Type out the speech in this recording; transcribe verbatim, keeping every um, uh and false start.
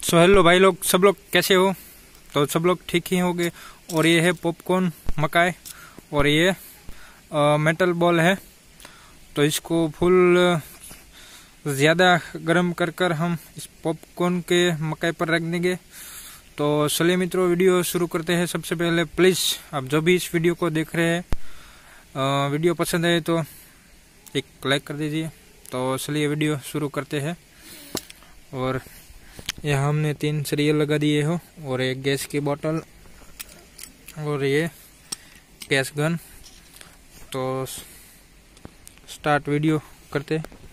So hello भाई लोग, सब लोग कैसे हो? तो सब लोग ठीक ही होंगे। और ये है पॉपकॉर्न मकाई और ये आ, मेटल बॉल है। तो इसको फुल ज़्यादा गर्म कर कर हम इस पॉपकॉर्न के मकाई पर रख देंगे। तो चलिए मित्रों, वीडियो शुरू करते हैं। सबसे पहले प्लीज़ आप जो भी इस वीडियो को देख रहे हैं, आ, वीडियो पसंद आए तो एक लाइक कर दीजिए। तो चलिए वीडियो शुरू करते हैं। और यहाँ हमने तीन सीरियल लगा दिए हो और एक गैस की बोतल और ये गैस गन। तो स्टार्ट वीडियो करते हैं।